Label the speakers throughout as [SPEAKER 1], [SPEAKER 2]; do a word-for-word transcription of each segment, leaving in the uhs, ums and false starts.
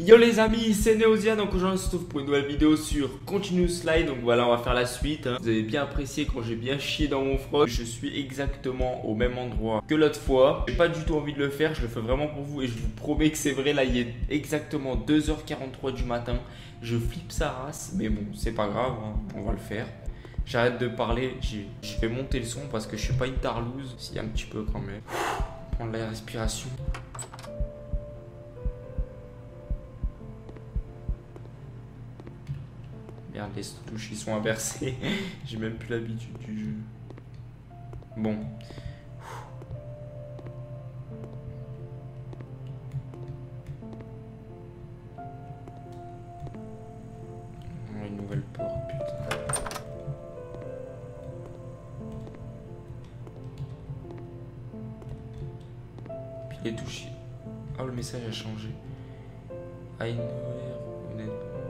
[SPEAKER 1] Yo les amis, c'est Neozia, donc aujourd'hui on se retrouve pour une nouvelle vidéo sur Continuous Slide. Donc voilà, on va faire la suite hein. Vous avez bien apprécié quand j'ai bien chié dans mon froc. Je suis exactement au même endroit que l'autre fois. J'ai pas du tout envie de le faire, je le fais vraiment pour vous. Et je vous promets que c'est vrai, là il est exactement deux heures quarante-trois du matin. Je flippe sa race, mais bon c'est pas grave hein. On va le faire. J'arrête de parler, je vais monter le son parce que je suis pas une tarlouse. Si, un petit peu quand même. Prendre la respiration. Merde, les touches ils sont inversées. J'ai même plus l'habitude du jeu. Bon. Oh, une nouvelle porte, putain. Puis les touches. Oh, le message a changé. I know where.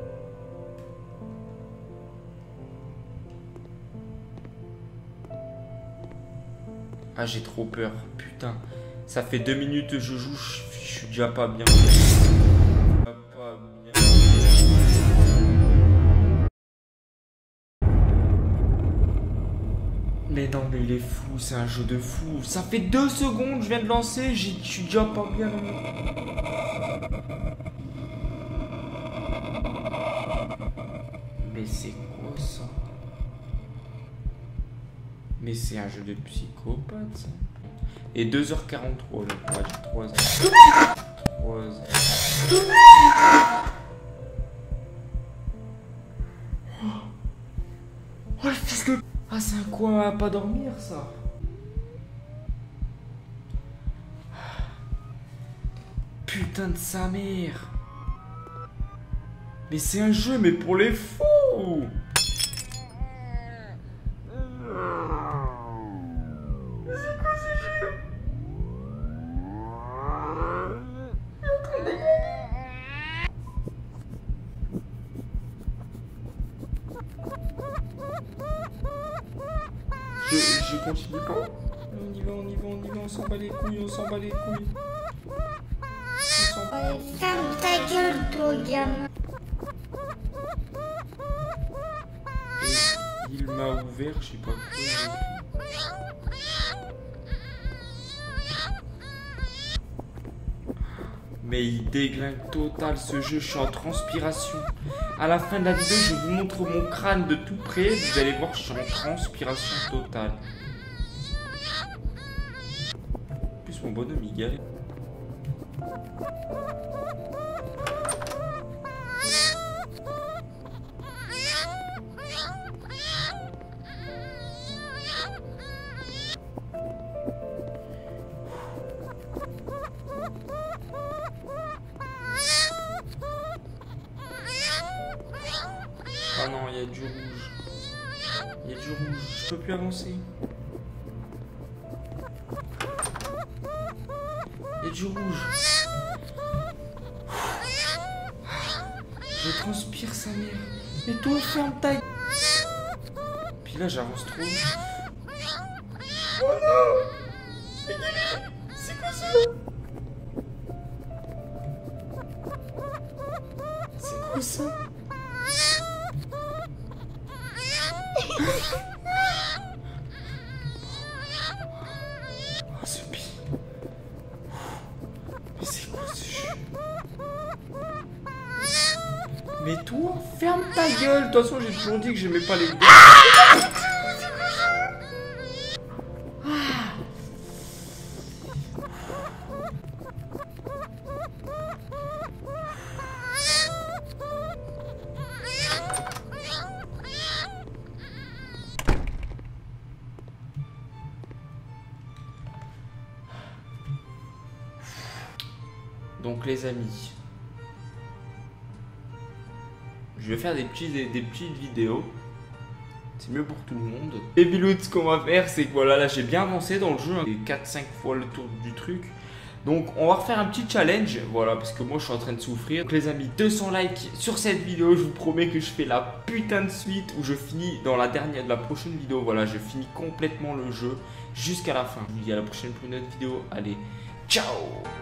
[SPEAKER 1] Ah, j'ai trop peur, putain. Ça fait deux minutes que je joue, je, je suis déjà pas bien. Pas bien. Mais non, mais il est fou, c'est un jeu de fou. Ça fait deux secondes, je viens de lancer, je suis déjà pas bien. Mais c'est quoi ça? Mais c'est un jeu de psychopathe ça. Et deux heures quarante-trois, donc on va dire trois heures. trois heures. Oh le fils de... Ah c'est un quoi à pas dormir ça. Putain de sa mère. Mais c'est un jeu mais pour les fous. Je, je continue pas. On y va, on y va, on y va, on s'en bat les couilles, on s'en bat les couilles. On s'en bat.
[SPEAKER 2] Ferme ta gueule, toi, gamin.
[SPEAKER 1] Et il m'a ouvert, je sais pas quoi. Mais il déglingue total ce jeu, je suis en transpiration. À la fin de la vidéo, je vous montre mon crâne de tout près. Vous allez voir, je suis en transpiration totale. En plus, mon bonhomme, il galère. Ah non, il y a du rouge. Il y a du rouge. Je peux plus avancer. Il y a du rouge. Je transpire sa mère. Mais toi, ferme ta gueule. Puis là, j'avance trop. Oh non! C'est quoi ça? C'est quoi ça? Oh, ce pire. Mais c'est quoi ce jeu? Mais toi, ferme ta gueule. De toute façon, j'ai toujours dit que j'aimais pas les jeux. Donc les amis, je vais faire des, petits, des, des petites vidéos. C'est mieux pour tout le monde. Et Bilout, ce qu'on va faire, c'est que voilà, là j'ai bien avancé dans le jeu. Hein, quatre cinq fois le tour du truc. Donc on va refaire un petit challenge. Voilà, parce que moi je suis en train de souffrir. Donc les amis, deux cents likes sur cette vidéo. Je vous promets que je fais la putain de suite où je finis dans la dernière, de la prochaine vidéo. Voilà, je finis complètement le jeu jusqu'à la fin. Je vous dis à la prochaine pour une autre vidéo. Allez, ciao!